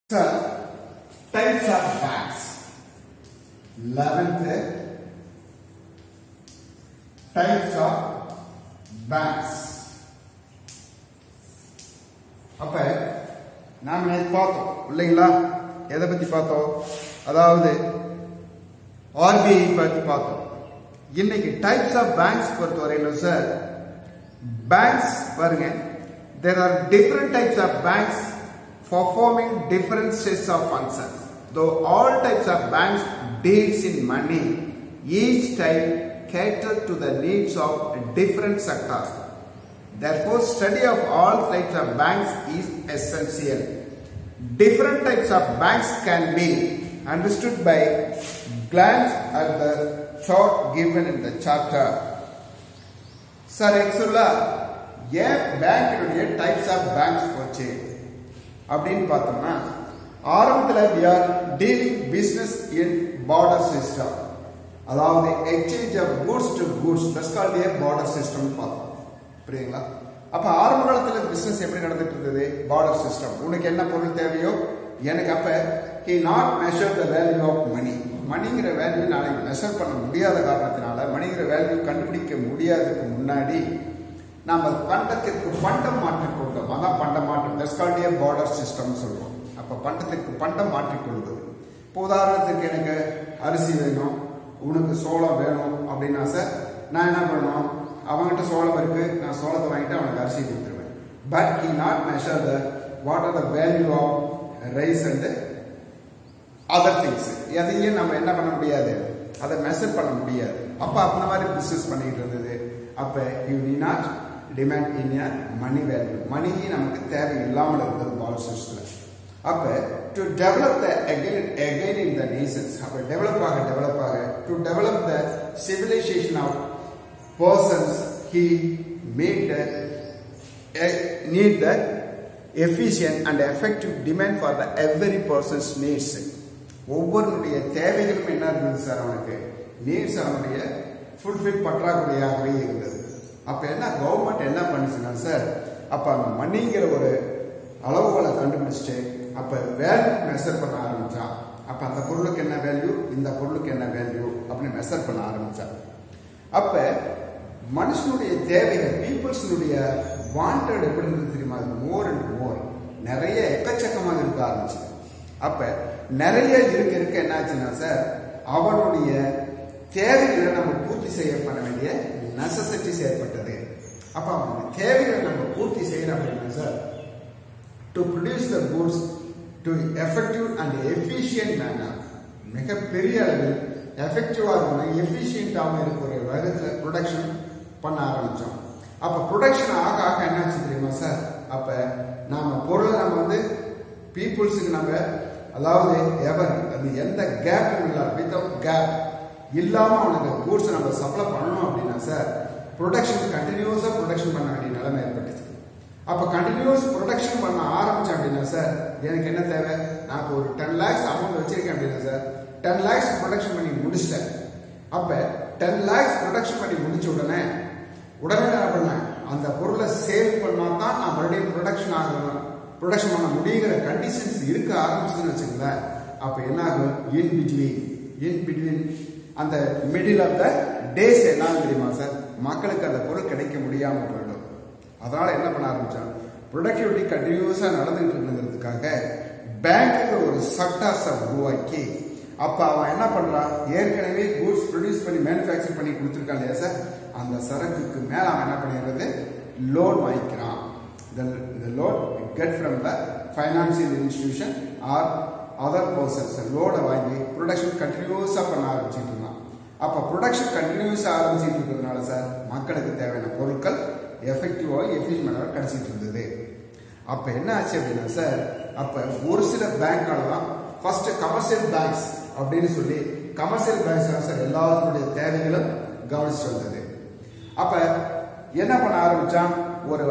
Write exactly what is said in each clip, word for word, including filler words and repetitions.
Sir, types of banks. eleventh types of banks. அப்ப நாம நேத்து பார்த்தோம் இல்லைங்களா? எதை பத்தி பார்த்தோம்? அதாவது ஆர்பிஐ பத்தி பார்த்தோம். இன்னைக்கு டைப்ஸ் ஆஃப் பேங்க்ஸ் பொறுத்தவரையில சார் பேங்க்ஸ் பாருங்க, there are different types of banks performing different sets of functions. Though all types of banks deals in money, each type caters to the needs of different sectors. Therefore, study of all types of banks is essential. Different types of banks can be understood by glance at the chart given in the chapter. Sir, actually, yeah, bank types of banks போச்சு அப்படின்னு பார்த்தோம்னா ஆரம்பத்தில் we are dealing business in border system, அதாவது exchange of goods to goods, that's called a border system பார்த்தோம். புரியுங்களா? அப்ப ஆரம்ப காலத்துல பிசினஸ் எப்படி நடந்துட்டு இருந்தது? Barter system. உனக்கு என்ன பொருள் தேவையோ எனக்கு அப்ப he not measure the value of money. மணிங்கிற வேல்யூ நாளைக்கு மெஷர் பண்ண முடியாத காரணத்தினால மணிங்கிற வேல்யூ கண்டுபிடிக்க முடியாததுக்கு முன்னாடி நாம பண்டத்திற்கு பண்டம் மாற்றிக் கொண்டோம். அதான் பண்ட மாற்றம். That's called a barter system சொல்றோம். அப்ப பண்டத்திற்கு பண்டம் மாற்றிக் கொள்வது. இப்போ உதாரணத்துக்கு எனக்கு அரிசி வேணும், உனக்கு சோளம் வேணும் அப்படின்னா சார் நான் என்ன பண்ணுவோம், அவங்ககிட்ட சோளம் இருக்கு, நான் சோளத்தை வாங்கிட்டு அவனுக்கு அரிசி கொடுத்துருவேன். But he not measure the what are the value of rice and other things. எதையும் நம்ம என்ன பண்ண முடியாது, அதை மெஷர் பண்ண முடியாது. அப்ப அந்த மாதிரி பிசினஸ் பண்ணிட்டு இருந்தது. அப்ப you need not demand in a money value. Money நமக்கு தேவை இல்லாமல் இருந்தது பார்டர் சிஸ்டம்ல. அப்ப to develop the again again in the nations, அப்ப டெவலப் ஆக டெவலப் ஆக to develop the civilisation of persons, he made the uh, need the efficient and effective demand for the every person's needs. ஒவ்வொருடைய தேவைகளும் என்ன இருந்தது sir, அவனுக்கு needs அவனுடைய fulfil பற்றாக்குறையாகவே இருந்தது. அப்ப என்ன கவர்மெண்ட் என்ன பண்ணிச்சுன்னா சார், அப்ப அந்த மணிங்கிற ஒரு அளவுகளை கண்டுபிடிச்சிட்டு அப்ப வேல்யூ மெஷர் பண்ண ஆரம்பிச்சான். அப்ப அந்த பொருளுக்கு என்ன வேல்யூ, இந்த பொருளுக்கு என்ன வேல்யூ அப்படின்னு மெஷர் பண்ண ஆரம்பிச்சான். அப்ப மனுஷனுடைய தேவைகள், பீப்புள்ஸினுடைய வாண்டட் எப்படி இருந்தது தெரியுமா? மோர் அண்ட் மோர், நிறைய எக்கச்சக்கமாக இருக்க ஆரம்பிச்சு. அப்ப நிறைய இருக்க இருக்க என்னாச்சுன்னா சார், அவனுடைய தேவைகளை நம்ம பூர்த்தி செய்ய பண்ண வேண்டிய நெசசிட்டிஸ் ஏற்பட்டது. அப்ப அவனுடைய தேவைகளை நம்ம பூர்த்தி செய்யணும் அப்படின்னா sir, to produce the goods to effective and efficient manner, மிகப்பெரிய அளவில் எஃபெக்டிவா இருக்கணும், எஃபிஷியன்டாகவும் இருக்கிற வேகத்தில் ப்ரொடக்ஷன் பண்ண ஆரம்பிச்சோம். அப்ப ப்ரொடக்ஷன் ஆக ஆக என்னாச்சு தெரியுமா சார், அப்ப நாம பொருளை நம்ம வந்து பீப்புள்ஸுக்கு நம்ம அதாவது எவர் அது எந்த கேப்பும் இல்லை, வித்தவுட் கேப் இல்லாம அவனுக்கு கூட்ஸ் நம்ம சப்ளை பண்ணணும் அப்படின்னா சார் ப்ரொடக்ஷன் கண்டினியூஸா ப்ரொடக்ஷன் பண்ண வேண்டிய நிலைமை ஏற்பட்டுச்சு. அப்ப கண்டினியூஸ் ப்ரொடக்ஷன் பண்ண ஆரம்பிச்சேன் அப்படின்னா சார் எனக்கு என்ன தேவை, நான் ஒரு டென் லேக்ஸ் அமௌண்ட் வச்சிருக்கேன் அப்படின்னா சார் டென் லேக்ஸ் ப்ரொடக்ஷன் பண்ணி முடிச்சிட்டேன். அப்ப டென் லேக்ஸ் ப்ரொடக்ஷன் பண்ணி முடிச்ச உடனே உடனே என்ன பண்ணேன், அந்த பொருளை சேல் பண்ணா தான் நான் மறுபடியும் ப்ரொடக்ஷன் ஆகணும், ப்ரொடக்ஷன் பண்ண முடியுங்கிற கண்டிஷன்ஸ் இருக்க ஆரம்பிச்சுன்னு வச்சுக்கோங்களேன். அப்ப என்ன ஆகும், இன் பிட்வீன் இன் பிட்வீன் அந்த மிடில் ஆஃப் த டேஸ் என்ன தெரியுமா சார், மக்களுக்கு அந்த பொருள் கிடைக்க முடியாம போயிடும். அதனால என்ன பண்ண ஆரம்பிச்சான், ப்ரொடக்டிவிட்டி கண்டினியூஸா நடந்துகிட்டு இருந்ததுக்காக பேங்க்கு ஒரு செக்டார்ஸை உருவாக்கி அப்ப அவன் என்ன பண்றான், ஏற்கனவே கூட்ஸ் ப்ரொடியூஸ் பண்ணி மேனுஃபேக்சர் பண்ணி கொடுத்துருக்கான் இல்லையா சார், அந்த சரக்குக்கு மேல அவன் என்ன பண்ணிடுறது, லோன் வாங்கிக்கிறான். The loan get from the financial institution or other persons. லோனை வாங்கி ப்ரொடக்ஷன் கண்டினியூஸா பண்ண ஆரம்பிச்சுட்டு இருந்தான். அப்ப ப்ரொடக்ஷன் கண்டினியூஸா ஆரம்பிச்சுட்டு இருக்கிறதுனால சார் மக்களுக்கு தேவையான பொருட்கள் எஃபெக்டிவா எஃபிஷியன்டாக கிடைச்சிட்டு இருந்தது. அப்ப என்ன ஆச்சு அப்படின்னா சார், அப்ப ஒரு சில பேங்கால தான் ஃபர்ஸ்ட் கமர்ஷியல் பேங்க்ஸ் அப்படின்னு சொல்லி கமர்ஷியல் பேங்க்ஸ் சார் எல்லாருடைய தேவைகளும் கவனிச்சுட்டு வந்தது. அப்ப என்ன பண்ண ஆரம்பிச்சான், ஒரு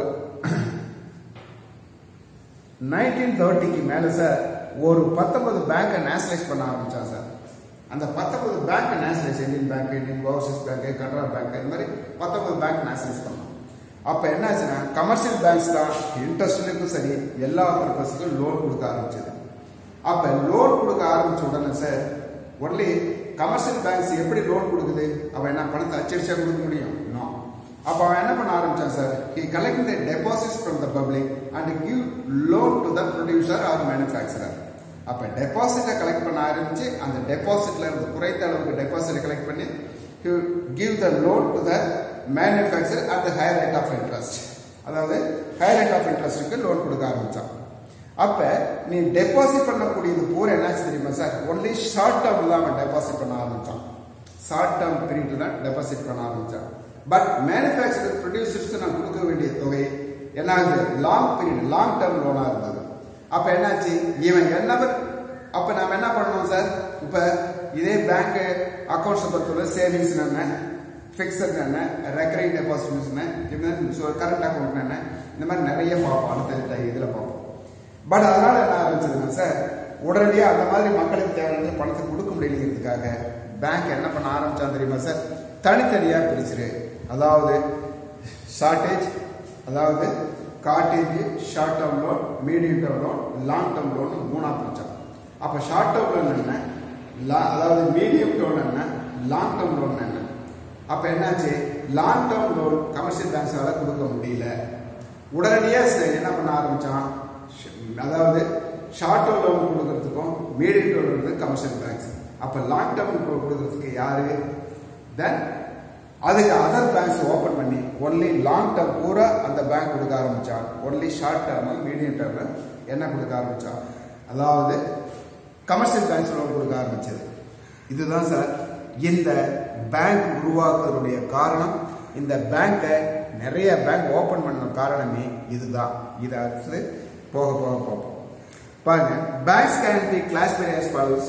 நைன்டீன் தேர்ட்டிக்கு மேல சார் ஒரு பத்தொன்பது பேங்கை நேஷனலைஸ் பண்ண ஆரம்பிச்சான் சார். அந்த பத்தொன்பது bank nationalise, Indian bank, Indian overseas bank, Canara bank, இந்த மாதிரி பத்தொன்பது பேங்க் நேஷனலைஸ் பண்ணோம். அப்ப என்ன ஆச்சுன்னா கமர்ஷியல் பேங்க்ஸ் தான் இன்ட்ரெஸ்ட்லுக்கும் சரி எல்லா பர்பஸுக்கும் லோன் கொடுக்க ஆரம்பிச்சது. அப்ப லோன் கொடுக்க ஆரம்பிச்ச உடனே சார் ஒன்லி கமர்ஷியல் பேங்க்ஸ் எப்படி லோன் கொடுக்குது அவன் என்ன பணத்தை அச்சடிச்சா கொடுக்க முடியும்? நோ. அப்ப அவன் என்ன பண்ண ஆரம்பிச்சான் sir? he collect the deposits from the public and give loan to the producer or manufacturer. அப்ப டெபாசிட்டை கலெக்ட் பண்ண ஆரம்பிச்சு அந்த டெபாசிட்ல இருந்து குறைந்த அளவுக்கு டெபாசிட்டை கலெக்ட் பண்ணி he give the loan to the manufacturer at the higher rate of interest. அதாவது higher rate of interestக்கு லோன் கொடுக்க ஆரம்பிச்சான். அப்ப நீ டெபாசிட் பண்ணக்கூடியது பூரா என்னாச்சு தெரியுமா சார்? ஒன்லி ஷார்ட் டேர்ம்ல அவன் டெபாசிட் பண்ண ஆரம்பிச்சான். ஷார்ட் டேர்ம் பீரியட்ல தான் டெபாசிட் பண்ண ஆரம்பிச்சான். பட் மேனுஃபேக்சரர் ப்ரொடியூசர்ஸ் நான் கொடுக்க வேண்டிய தொகை என்ன ஆகுது? லாங் பீரியட் லாங் டேர்ம் லோனா இருந்தது. அப்ப என்னாச்சு? இவன் என்ன அப்ப நாம என்ன பண்ணணும் சார்? இப்ப இதே பேங்க் அக்கௌண்ட்ஸ் பொறுத்தவரை சேவிங்ஸ் என்ன, பிக்ஸட் என்ன, ரெக்கரிங் டெபாசிட்ஸ் என்ன, கரண்ட் அக்கௌண்ட் என்ன, இந்த மாதிரி நிறைய பார்ப்போம். அடுத்த இதுல பார்ப்போம். பட் அதனால என்ன ஆரம்பிச்சதுன்னா சார் உடனடியாக அந்த மாதிரி மக்களுக்கு தேவையான பணத்தை கொடுக்க முடியலைங்கிறதுக்காக பேங்க் என்ன பண்ண ஆரம்பிச்சான் தெரியுமா சார்? தனித்தனியா பிரிச்சிரு. அதாவது ஷார்டேஜ், அதாவது cartage, short term loan, medium term loan, long term loan மூணா பிரிச்சான். அப்ப ஷார்ட் டேர்ம் லோன் என்ன, அதாவது மீடியம் லோன் என்ன, லாங் டேர்ம் லோன் என்ன? அப்ப என்னாச்சு? லாங் டேர்ம் லோன் கமர்ஷியல் பேங்க்ஸால கொடுக்க முடியல. உடனடியா என்ன பண்ண ஆரம்பிச்சான்? அதாவது ஷார்ட் டேர்ம் லோன் கொடுக்கறதுக்கும் medium term loan commercial banks. அப்ப லாங் டேர்ம் கொடுக்கறதுக்கு யாரு? தென் அதுக்கு அதர் பேங்க்ஸ் ஓபன் பண்ணி ஒன்லி லாங் டேர்ம் பூரா அந்த பேங்க் கொடுக்க ஆரம்பிச்சான். Only short term medium term என்ன கொடுக்க ஆரம்பிச்சான்? அதாவது கமர்ஷியல் பேங்க்ஸ் லோன் கொடுக்க ஆரம்பிச்சது. இதுதான் சார் இந்த பேங்க் உருவாக்குறதுடைய காரணம். இந்த பேங்கை நிறைய பேங்க் ஓபன் பண்ண காரணமே இதுதான். இதை அடுத்து போக போக பார்ப்போம். பாருங்க, banks can be classified as follows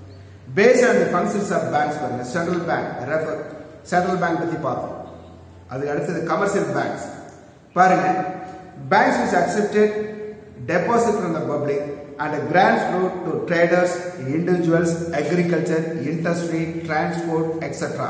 based on the functions of banks. பாருங்க, central bank refer central bank பத்தி பார்த்தோம். அதுக்கு அடுத்தது கமர்ஷியல் பேங்க்ஸ். பாருங்க, banks which accepted deposit from the public and grants loan to traders, individuals, agriculture, industry, transport, et cetera.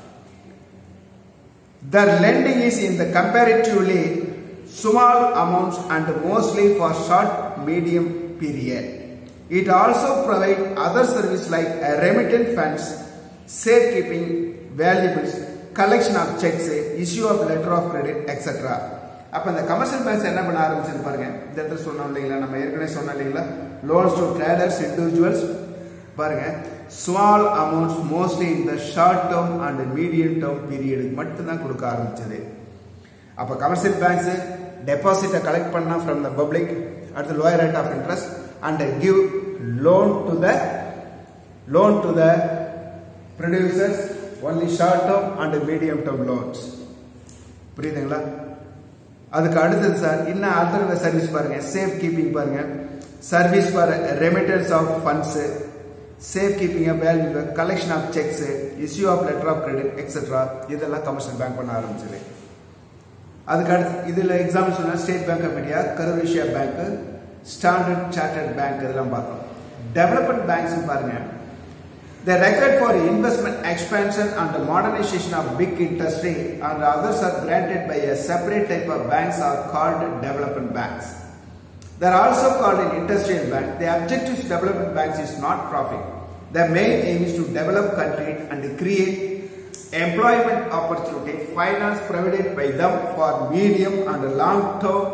Their lending is in the comparatively small amounts and mostly for short medium period. It also provides other services like remittance funds, safekeeping valuables, collection of checks, issue of letter of credit, et cetera. அப்ப இந்த commercial banks என்ன பண்ண ஆரம்பிச்சது பாருங்க. இந்த இடத்துல சொன்னோம் இல்லைங்களா, நம்ம ஏற்கனவே சொன்னோம் இல்லைங்களா, லோன்ஸ் டு ட்ரேடர்ஸ், இண்டிவிஜுவல்ஸ். பாருங்க, ஸ்மால் அமௌண்ட்ஸ் மோஸ்ட்லி இந்த short term and medium term பீரியடுக்கு மட்டும்தான் கொடுக்க ஆரம்பிச்சது. அப்ப கமர்ஷியல் பேங்க்ஸ் டெபாசிட்டை கலெக்ட் பண்ணா from the public at the lower rate of interest and give loan to the loan to the producers only short term and medium term loans. புரியுதுங்களா? அதுக்கு அடுத்தது சார் இன்னும் அதர் சர்வீஸ் பாருங்க. Safe keeping பாருங்க, service for remittance of funds, safe keeping of value, collection of cheques, issue of letter of credit etcetera. இதெல்லாம் commercial bank பண்ண ஆரம்பிச்சது. அதுக்கு அடுத்து இதுல எக்ஸாம்பிள் சொன்னா State Bank of India, Karur bank, Standard Chartered Bank இதெல்லாம் பார்த்தோம். டெவலப்மெண்ட் பேங்க்ஸ் பாருங்க, they record for investment expansion and modernization of big industry and others are granted by a separate type of banks are called development banks. They are also called an industrial bank. The objective of development banks is not profit. Their main aim is to develop country and create employment opportunity, finance provided by them for medium and long term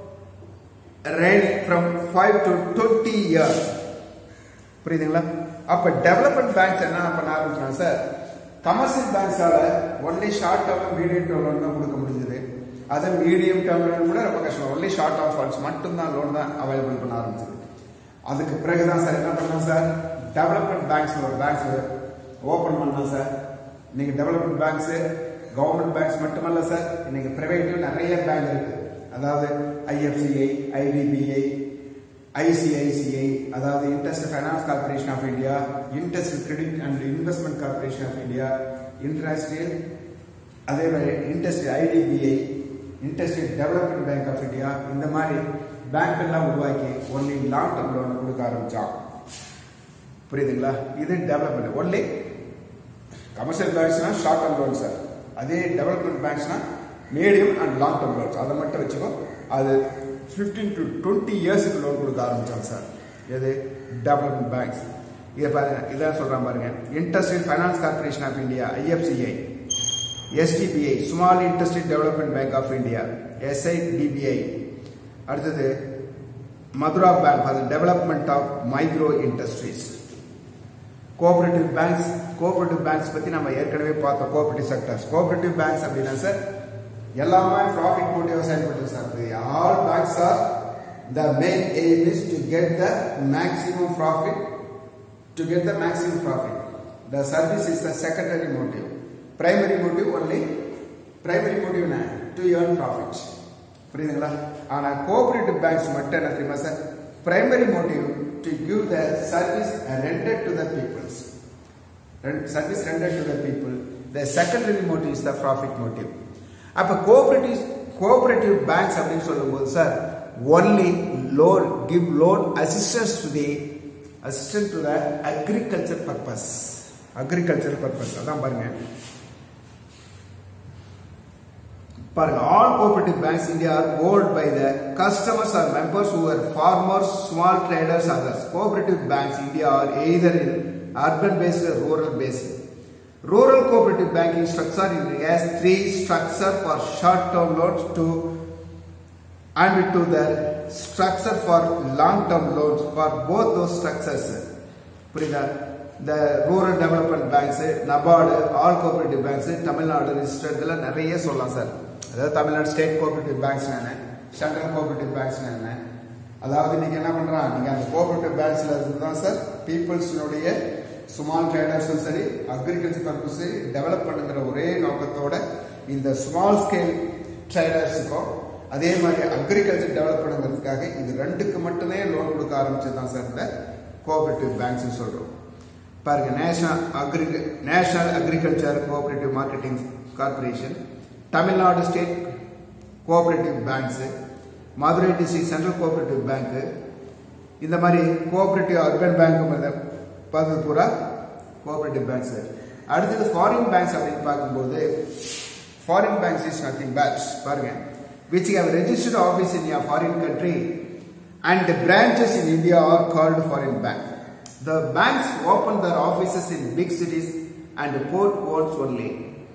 ranging from five to twenty years. புரியுதுங்களா? அப்ப development banks என்ன பண்ண ஆரம்பிச்சாங்க sir? Commercial பேங்க்ஸால only short term medium term loan தான் கொடுக்க முடிஞ்சது. அது மீடியம் டேர்ம் லோன் கூட ரொம்ப கஷ்டம். ஒன்லி ஷார்ட் டேர்ம் ஃபண்ட்ஸ் மட்டும் தான் லோன் தான் அவைலபிள் பண்ண ஆரம்பிச்சது. அதுக்கு பிறகுதான் சார் என்ன பண்ணோம் சார்? டெவலப்மெண்ட் பேங்க்ஸ் ஒரு பேங்க்ஸ் ஓபன் பண்ணோம் சார். இன்னைக்கு டெவலப்மெண்ட் பேங்க்ஸ் கவர்மெண்ட் பேங்க்ஸ் மட்டுமல்ல சார், இன்னைக்கு பிரைவேட்லயும் நிறைய பேங்க் இருக்கு. அதாவது ஐஎஃப்சிஐ, ஐடிபிஐ, ஐசிஐசிஐ, அதாவது interest finance corporation of India, interest credit and investment corporation of India, industrial, அதே மாதிரி interest IDBI, interest development bank of India, இந்த மாதிரி பேங்க் எல்லாம் உருவாக்கி ஒன்லி லாங் டர்ம் லோன் கொடுக்க ஆரம்பிச்சான். புரியுதுங்களா? இது டெவலப்மெண்ட். ஒன்லி கமர்ஷியல் பேங்க்ஸ்னா ஷார்ட் டர்ம் லோன் சார், அதே டெவலப்மெண்ட் பேங்க்ஸ்னா medium and long term loans. அதை மட்டும் வச்சுக்கோ. அது பிப்டீன் டு டுவெண்ட்டி இயர்ஸுக்கு லோன் கொடுக்க ஆரம்பிச்சாங்க சார். எது டெவலப்மெண்ட் பேங்க்ஸ். இதை பாருங்க, இதான் சொல்றான் பாருங்க. Industrial Finance corporation of India I F C I, S D B I Small Industrial Development bank of India S I D B I. அடுத்தது மதுரா பேங்க், அது development of micro industries. Cooperative banks, cooperative banks பத்தி நம்ம ஏற்கனவே பார்த்தோம். Cooperative sectors, cooperative banks அப்படின்னா sir எல்லாமே profit motive செயல்பட்டு sir. All banks are the main aim is to get the maximum profit, to get the maximum profit. The service is the secondary motive. Primary motive only, primary motive na to earn profit. புரியுதுங்களா? ஆனா cooperative banks மட்டும் என்ன தெரியுமா sir, primary motive to give the service rendered to the peoples, service rendered to the people. The secondary motive is the profit motive. அப்ப cooperative cooperative banks அப்படின்னு சொல்லும்போது sir only loan, give loan assistance to the assistance to the agriculture purpose, agricultural purpose. அதான் பாருங்க பாருங்க all cooperative banks in India are owned by the customers or members who are farmers, small traders, others. Cooperative banks in India are either in urban based or rural based. Rural cooperative banking structure has three structure for short term loans to and to the structure for long term loans for both those structures. புரியுதா? the rural development banks, NABARD, all cooperative banks, Tamil Nadu registered இதல நிறைய சொல்லலாம் sir. அதாவது Tamil Nadu state cooperative banks என்ன, central cooperative banks என்ன, அதாவது நீங்க என்ன பண்றாங்க, நீங்க அந்த கோஆபரேட்டிவ் பேங்க்ஸ்ல இருந்து தான் சார் பீப்புள்ஸ்னுடைய ஸ்மால் ட்ரேடர்ஸும் சரி அக்ரிகல்ச்சர் பர்பஸ் டெவலப் பண்ணுங்கிற ஒரே நோக்கத்தோட இந்த ஸ்மால் ஸ்கேல் ட்ரேடர்ஸுக்கும் அதே மாதிரி அக்ரிகல்ச்சர் டெவலப் பண்ணுறதுக்காக இது ரெண்டுக்கு மட்டுமே லோன் கொடுக்க ஆரம்பிச்சது தான் சார் இந்த கோஆபரேட்டிவ் பேங்க்ஸ் சொல்றோம். பாருங்க, national agri national agriculture cooperative marketing corporation, Tamil Nadu state cooperative banks, Madurai district central cooperative bank, இந்த மாதிரி கோஆபரேட்டிவ் அர்பன் பேங்க் பார்த்தது பூரா கோஆபரேட்டிவ் பேங்க்ஸ். அடுத்தது ஃபாரின் பேங்க்ஸ் அப்படின்னு பார்க்கும்போது foreign banks is nothing but பாருங்க which have registered office in a foreign country and the branches in India are called foreign bank. The banks open their offices in big cities and port ports only.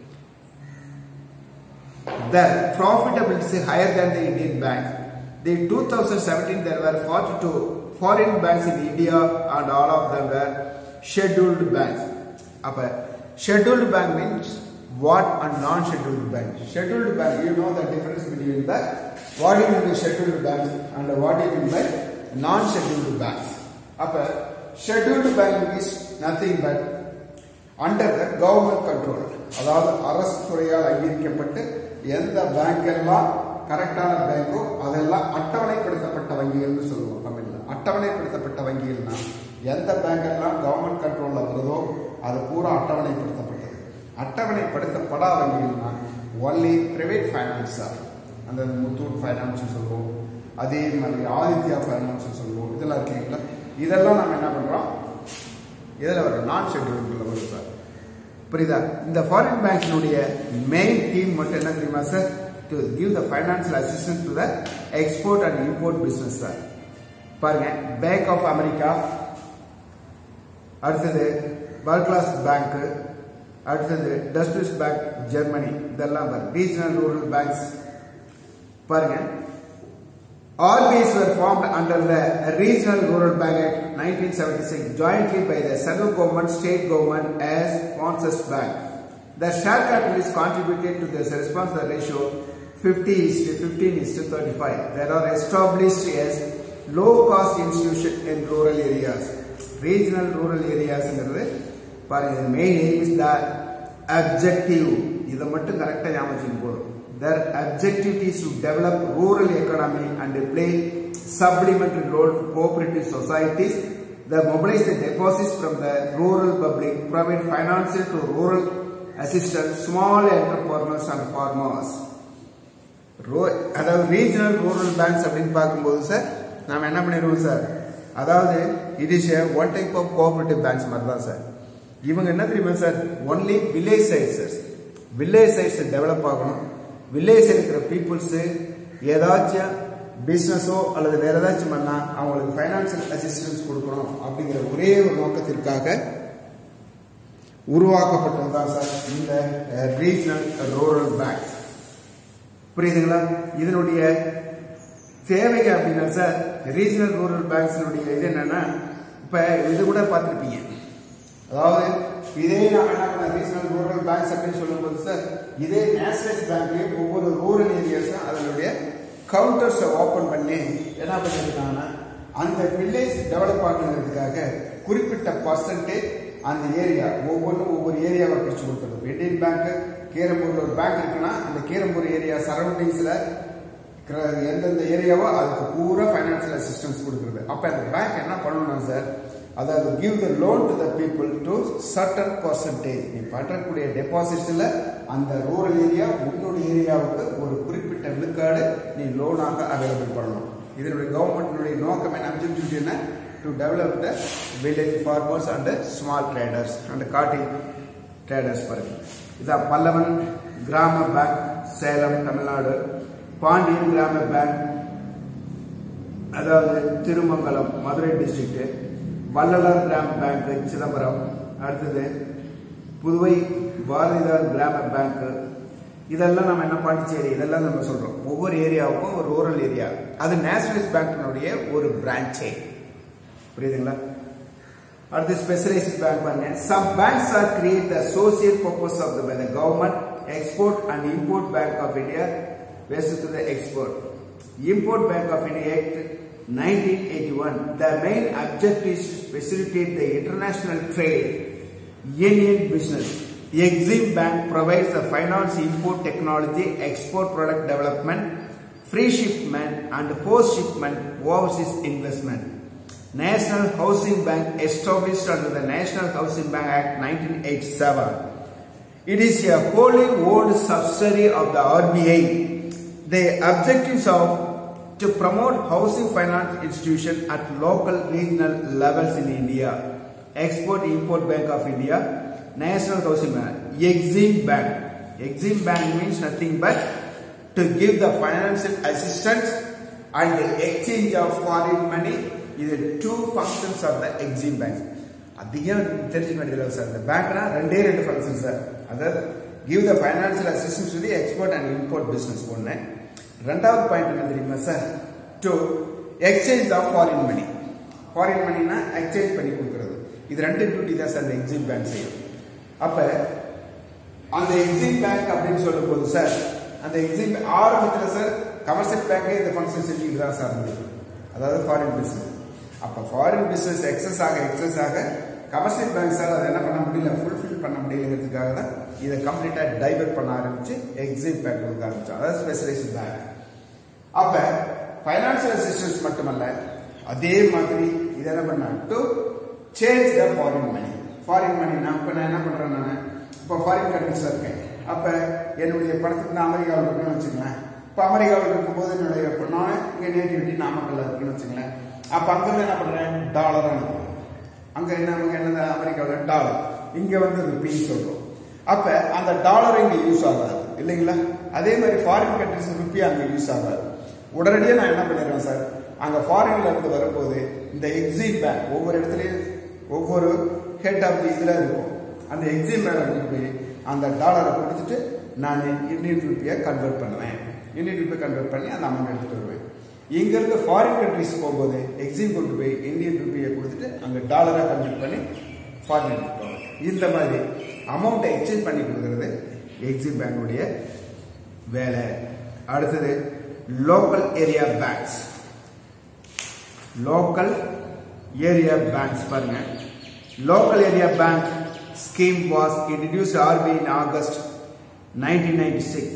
Their profitability is higher than the Indian banks. In two thousand seventeen there were forty-two foreign banks in India and all of them were scheduled banks. Appa scheduled bank means what and non-scheduled bank. Scheduled bank, you know the difference between the what you mean by scheduled banks and what you mean by non-scheduled banks. Appa scheduled bank is nothing but under the government control. அதாவது அரசு துறையால் அங்கீகரிக்கப்பட்டு எந்த bank எல்லாம் கரெக்டான பேங்கோ அதெல்லாம் அட்டவணைப்படுத்தப்பட்ட வங்கிகள்னு சொல்லுவோம் தமிழ்ல. அட்டவணைப்படுத்தப்பட்ட வங்கிகள்னா எந்த பேங்க் எல்லாம் கவர்மெண்ட் கண்ட்ரோல்ல வருதோ அது பூரா அட்டவணைப்படுத்தப்பட்டது. அட்டவணைப்படுத்தப்படாத வங்கிகள்னா ஒன்லி பிரைவேட் ஃபைனான்ஸா, அந்த முத்தூட் ஃபைனான்ஸ் சொல்லுவோம், அதே மாதிரி ஆதித்யா ஃபைனான்ஸ் சொல்லுவோம், இதெல்லாம் இருக்கீங்களா, இதெல்லாம் நம்ம என்ன பண்றோம், இதில் வரும் நான் ஷெட்யூல்ல வரும் சார். புரியுதா? இந்த ஃபாரின் பேங்க்னுடைய மெயின் தீம் மட்டும் என்ன தெரியுமா sir, to give the financial assistance to the export and import business sir. பாருங்க, பேங்க் ஆஃப் அமெரிக்கா, அடுத்தது பர்க்லாஸ் பேங்க், அடுத்தது டஸ்டிஸ் பேங்க் ஜெர்மனி, இதெல்லாம் ரீஜனல் ரூரல் பேங்க்ஸ். பாருங்க, all these were formed under the Regional Rural Bank Act nineteen seventy-six jointly by the central government, state government as sponsors bank. The share capital is contributed to this response ratio fifty is to fifteen is to thirty-five. There are established as low cost institution in rural areas. Regional rural areas engiradhu பாருங்க, main aim is the objective. இத மட்டும் கரெக்ட்டா ஞாபகம் போறோம். Their objective is to develop rural economy and play supplementary role to cooperative societies. They mobilize the deposits from the rural public, provide financial to rural assistance, small entrepreneurs and farmers. அதாவது regional rural banks அப்படின்னு பார்க்கும்போது sir நாம என்ன பண்ணிடுவோம் சார், அதாவது it is one type of cooperative banks மாதிரி தான் சார். இவங்க என்ன தெரியுமா sir, only village sides, village sides develop ஆகணும். வில்லேஜ் இருக்கிற பீப்புள்ஸ் ஏதாச்சும் பிசினஸோ அல்லது வேற ஏதாச்சும் பண்ணா அவங்களுக்கு ஃபைனான்சியல் அசிஸ்டன்ஸ் கொடுக்கணும் அப்படிங்கிற ஒரே ஒரு நோக்கத்திற்காக உருவாக்கப்பட்டதுதான் சார் இந்த ரீஜனல் ரூரல் பேங்க். புரியுதுங்களா? இதனுடைய தேவை அப்படின்னா சார் ரீஜனல் ரூரல் பேங்க்ஸினுடைய இது என்னன்னா, இப்ப இது கூட பார்த்துருப்பீங்க. அதாவது இதே நாம என்ன பண்ண ரீஜனல் ரூரல் பேங்க்ஸ் அப்படின்னு சொல்லும்போது சார் இதே நேஷனலைஸ் பேங்க்லயும் ஒவ்வொரு ரூரல் ஏரியாஸும் அதனுடைய கவுண்டர்ஸ் ஓபன் பண்ணி என்ன பண்ணிருக்காங்கன்னா அந்த வில்லேஜ் டெவலப் ஆகுறதுக்காக குறிப்பிட்ட பர்சன்டேஜ் அந்த ஏரியா ஒவ்வொன்றும் ஒவ்வொரு ஏரியாவை பிரிச்சு கொடுக்குறது. இந்தியன் பேங்க் கீரம்பூர்ல ஒரு பேங்க் இருக்குன்னா அந்த கீரம்பூர் ஏரியா சரௌண்டிங்ஸ்ல எந்தெந்த ஏரியாவோ அதுக்கு பூரா ஃபைனான்சியல் அசிஸ்டன்ஸ் கொடுக்குறது. அப்ப அந்த பேங்க் என்ன பண்ணணும் சார், அதாவது give the loan to the people to certain percentage. நீ பற்றக்கூடிய டெபாசிட்ஸ்ல அந்த ரூரல் ஏரியா உன்னுடைய ஏரியாவுக்கு ஒரு குறிப்பிட்ட விழுக்காடு நீ லோனாக அவைலபிள் பண்ணணும். இதனுடைய கவர்மெண்ட்னுடைய நோக்கம் என்ன அப்படின்னு to develop the village farmers and small traders and காட்டி traders பாருங்க. இதான் பல்லவன் கிராம பேங்க் சேலம் தமிழ்நாடு, பாண்டியன் கிராம பேங்க் அதாவது திருமங்கலம் மதுரை டிஸ்ட்ரிக்ட், வள்ளலார் கிராம பேங்க் சிதம்பரம், அடுத்தது புதுவை பாரதிதார் கிராம பேங்க். இதெல்லாம் நம்ம என்ன பாண்டிச்சேரி இதெல்லாம் நம்ம சொல்றோம். ஒவ்வொரு ஏரியாவுக்கும் ஒரு ரூரல் ஏரியா அது நேஷனலைஸ் பேங்கினுடைய ஒரு பிரான்ச்சே. புரியுதுங்களா? அடுத்து ஸ்பெஷலைஸ்ட் பேங்க் பாருங்க. Some banks are created the social purpose of the by the government, export and import bank of India based to the export. Import Bank of India Act nineteen eighty-one. The main objective is to facilitate the international trade Indian business. Exim Bank provides the finance, import technology, export product development, free shipment and post shipment overseas investment. National Housing Bank established under the National Housing Bank Act nineteen eighty-seven. It is a wholly owned subsidiary of the R B I. The objectives of to promote housing finance institution at local regional levels in India. Export Import Bank of India, National Housing Bank, Exim Bank. Exim Bank means nothing but to give the financial assistance and the exchange of foreign money. These are two functions of the Exim Bank. அதிகம் தெரிஞ்சுக்க வேண்டியது sir. இந்த பேங்க்னா ரெண்டே ரெண்டு function sir. அதாவது give the financial assistance to the export and import business ஒன்று. ரெண்டாவது பாயிண்ட் என்ன தெரியுமா sir, to exchange of foreign money. Foreign மணினா எக்ஸ்சேஞ்ச் பண்ணி கொடுக்கறது. இது ரெண்டு டியூட்டி தான் சார் அந்த எக்ஸிம் பேங்க் செய்யும். அப்ப அந்த எக்ஸிம் பேங்க் அப்படின்னு சொல்லும் போது சார் அந்த எக்ஸிம் ஆரம்பத்தில் சார் கமர்ஷியல் பேங்கே இந்த ஃபங்க்ஷன் செஞ்சுட்டு தான் சார் இருந்தது. அதாவது ஃபாரின் பிசினஸ். அப்ப ஃபாரின் பிசினஸ் எக்ஸஸ் ஆக எக்ஸஸ் ஆக கமர்ஷியல் பேங்க் சார் அதை என்ன பண்ண முடியல, ஃபுல்ஃபில் பண்ண முடியலங்கிறதுக்காக தான் இதை கம்ப்ளீட்டா டைவர்ட் பண்ண ஆரம்பிச்சு எக்ஸிம் பேங்க் கொடுக்க ஆரம்பிச்சோம். அதாவது ஸ்பெஷலைஸ்ட் பேங்க். அப்ப பைனான்சியல் அசிஸ்டன்ஸ் மட்டுமல்ல, அதே மாதிரி இது என்ன பண்ண to change the foreign money. Foreign மணினா இப்ப நான் என்ன பண்றேன், நான் இப்ப ஃபாரின் கண்ட்ரிஸ்ல இருக்கேன். அப்ப என்னுடைய பணத்துக்கு நான் அமெரிக்காவில் இருக்குன்னு வச்சுங்களேன். இப்ப அமெரிக்காவில் இருக்கும்போது என்னுடைய நான் இங்க நேட்டிவிட்டி நாமக்கல்ல இருக்குன்னு வச்சுங்களேன். அப்ப அங்கிருந்து என்ன பண்றேன், டாலர் அனுப்புறேன். அங்க என்ன என்னது அமெரிக்காவில் டாலர், இங்க வந்து ருபீஸ் சொல்றோம். அப்ப அந்த டாலர் இங்க யூஸ் ஆகாது இல்லைங்களா? அதே மாதிரி ஃபாரின் கண்ட்ரிஸ் ருபி அங்க யூஸ் ஆகாது. உடனடியே நான் என்ன பண்ணிடுறேன் சார், அங்க ஃபாரின்ல இருந்து வரும்போது இந்த எக்ஸிம் பேங்க் ஒவ்வொரு இடத்துலயும் ஒவ்வொரு ஹெட் ஆஃப் தி இதுல இருக்கும். அந்த எக்ஸிம் பேங்க் கொண்டு போய் அந்த டாலரை கொடுத்துட்டு நான் இந்தியன் ருபியை கன்வெர்ட் பண்ணுவேன். இந்தியன் ருபியை கன்வெர்ட் பண்ணி அந்த அமௌண்ட் எடுத்துட்டு வருவேன். இங்க இருந்து ஃபாரின் கண்ட்ரிஸ் போகும்போது எக்ஸிம் கொண்டு போய் இந்தியன் ருபியை கொடுத்துட்டு அங்க டாலரா கன்வெர்ட் பண்ணி ஃபாரின் எடுத்துட்டு போவேன். இந்த மாதிரி அமௌண்ட்டை எக்ஸ்சேஞ்ச் பண்ணி கொடுக்கறது எக்ஸிம் பேங்குடைய வேலை. அடுத்தது local area banks. Local area banks பாருங்க. Local area bank scheme was introduced R B I in August nineteen ninety-six.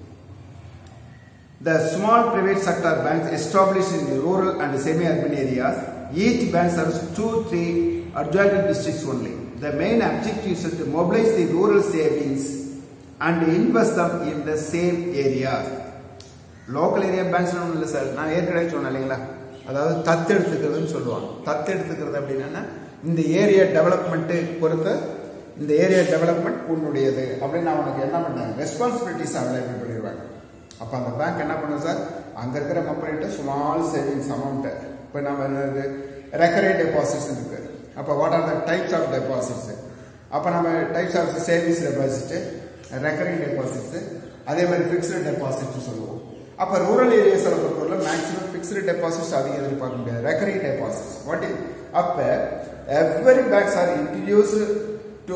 The small private sector banks established in the rural and semi-urban areas. Each bank serves two, three adjoining districts only. The main objective is to mobilize the rural savings and invest them in the same areas. Local area banks ஒன்றும் இல்லை sir, நான் ஏற்கனவே சொன்னேன் இல்லைங்களா? அதாவது தத்தெடுத்துக்கிறதுன்னு சொல்லுவாங்க. தத்தெடுத்துக்கிறது அப்படின்னா இந்த ஏரியா டெவலப்மெண்ட் பொறுத்து இந்த ஏரியா டெவலப்மெண்ட் உன்னுடையது அப்படின்னு நான் உனக்கு என்ன பண்ணேன் ரெஸ்பான்சிபிலிட்டிஸ் அவைலபிள் பண்ணிடுவாங்க. அப்ப அந்த பேங்க் என்ன பண்ணும் சார், அங்க இருக்கிற மெம்பர்கிட்ட ஸ்மால் சேவிங்ஸ் அமௌண்ட், இப்ப நம்ம என்னது ரெக்கரிங் டெபாசிட்ஸ் இருக்கு. அப்ப what are the types of deposits? அப்ப நம்ம types of savings deposit, recurring deposits, அதே மாதிரி பிக்ஸ்டு டெபாசிட் சொல்லுவோம். அப்ப ரூரல் ஏரியாஸ்ல பொறுத்தவரை மேக்ஸிமம் பிக்ஸ்டு டெபாசிட்ஸ் அதிகம் எதிர்பார்க்க முடியாது. ரெக்கரிங் டெபாசிட்ஸ் வாட் இஸ், அப்ப every banks are introduce to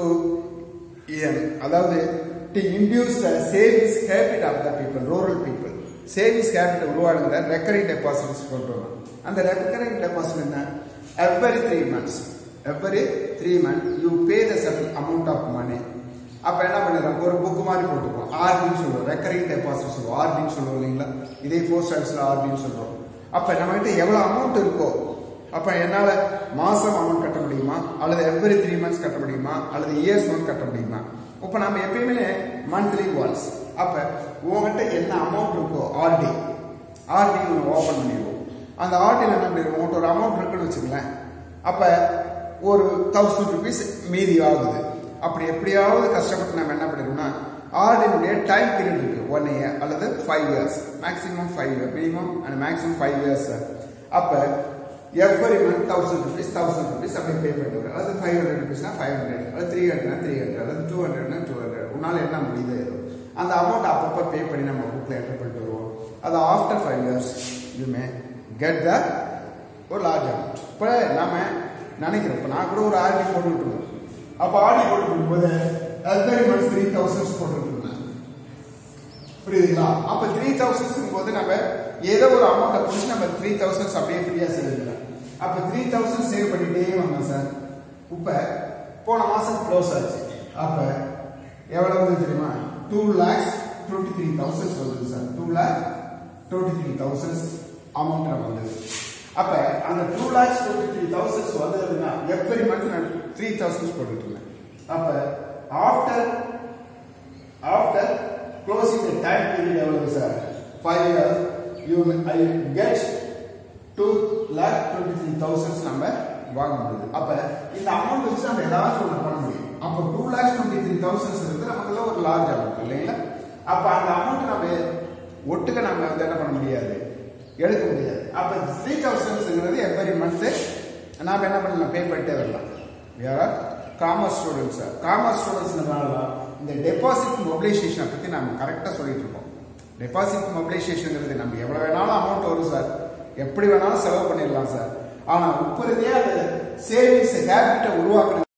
அதாவது to induce savings capital of the people, rural people savings capital உருவாடுகிற ரெக்கரிங் டெபாசிட்ஸ் கொண்டு வரும். அந்த ரெக்கரிங் டெபாசிட் என்ன, every three months every three month you pay the certain amount of money. அப்ப என்ன பண்ணிடுறோம், ஒரு புக் மாதிரி போட்டுப்போம், ஆர்டின்னு சொல்லுவோம், ரெக்கரிங் டெபாசிட் சொல்லுவோம், ஆர்டின்னு சொல்லுவோம் இல்லைங்களா, இதே போஸ்ட் ஆஃபீஸ்ல ஆர்டின்னு சொல்றோம். அப்ப நம்ம கிட்ட எவ்வளவு அமௌண்ட் இருக்கோ, அப்ப என்னால மாசம் அமௌண்ட் கட்ட முடியுமா, அல்லது எவ்ரி த்ரீ மந்த்ஸ் கட்ட முடியுமா, அல்லது இயர்ஸ் ஒன் கட்ட முடியுமா. இப்ப நம்ம எப்பயுமே மந்த்லி ஒன்ஸ், அப்ப உங்ககிட்ட என்ன அமௌண்ட் இருக்கோ ஆர்டி ஆர்டி ஓபன் பண்ணிடுவோம். அந்த ஆர்டியில் என்ன பண்ணிடுவோம், உங்கள்கிட்ட ஒரு அமௌண்ட் இருக்குன்னு வச்சுங்களேன், அப்ப ஒரு தௌசண்ட் ருபீஸ் மீதி ஆகுது. அப்படி எப்படியாவது கஷ்டப்பட்டு நம்ம என்ன பண்ணிடுவோம்னா, ஆர்டினுடைய டைம் பீரியட் இருக்கு, ஒன் இயர் அல்லது five years, maximum five year minimum and maximum five years. அப்ப every month thousand rupees thousand rupees அப்படி பே பண்ணிட்டு வரும். அதாவது ஃபைவ் ஹண்ட்ரட் ருபீஸ்னா ஃபைவ் ஹண்ட்ரட், அல்லது த்ரீ ஹண்ட்ரட்னா த்ரீ ஹண்ட்ரட், அல்லது டூ ஹண்ட்ரட்னா டூ ஹண்ட்ரட், உன்னால என்ன முடியுது ஏதோ அந்த அமௌண்ட் அப்பப்போ பே பண்ணி நம்ம புக்ல என்டர் பண்ணிட்டு வருவோம். அது after five years you may get the ஒரு லார்ஜ் அமௌண்ட். இப்போ நம்ம நினைக்கிறோம், இப்போ நான் கூட ஒரு ஆர்டி போட்டுட்டு இருக்கோம், அப்போ ஆர்டி போட்டு இருக்கும்போது எவ்ரி மந்த் த்ரீ தௌசண்ட்ஸ் போட்டுட்டு இருந்தேன், புரியுதுங்களா. அப்ப த்ரீ தௌசண்ட்ஸ் போது நம்ம ஏதோ ஒரு அமௌண்ட்டை பிடிச்சி நம்ம த்ரீ தௌசண்ட்ஸ் அப்படியே ஃப்ரீயா சேவ். அப்ப த்ரீ தௌசண்ட் சேவ் பண்ணிட்டே வந்தோம் சார். இப்ப போன மாசம் க்ளோஸ் ஆச்சு, அப்ப எவ்வளவு வந்து தெரியுமா, two lakhs twenty three thousands வந்தது sir. Two lakh twenty three thousands amount நம்ம வந்தது. அப்ப அந்த two lakhs twenty three thousands வந்ததுன்னா எவ்ரி மந்த் நான் த்ரீ தௌசண்ட்ஸ் போட்டுட்டு இருந்தேன். அப்ப after after closing the time period எவ்வளவு sir, five years you I get two lakh twenty three thousands நம்ம வாங்க முடியுது. அப்ப இந்த அமௌண்ட் வச்சு நம்ம ஏதாச்சும் ஒன்று பண்ண முடியும். அப்போ two lakhs twenty three thousands இருக்கு, நமக்குள்ள ஒரு லார்ஜ் அமௌண்ட் இல்லைங்களா. அப்ப அந்த அமௌண்ட் நம்ம ஒட்டுக்க நம்ம வந்து என்ன பண்ண முடியாது, எடுக்க முடியாது. அப்ப த்ரீ தௌசண்ட்ஸ்ங்கிறது எவ்ரி மந்த் நாம என்ன பண்ணலாம், பே பண்ணிட்டே வரலாம். வேற காமர்ஸ் ஸ்டூடெண்ட்ஸ் காமர்ஸ் ஸ்டூடெண்ட்ஸ்னால இந்த டெபாசிட் மொபிலைசேஷனை பத்தி நாம கரெக்டா சொல்லிட்டு இருக்கோம். டெபாசிட் மொபிலைசேஷன்ங்கிறது நம்ம எவ்வளவு வேணாலும் அமௌண்ட் வரும் சார், எப்படி வேணாலும் செலவு பண்ணிடலாம் சார். ஆனா உப்பறதே அந்த சேவிங்ஸ் ஹேபிட்டை உருவாக்குறது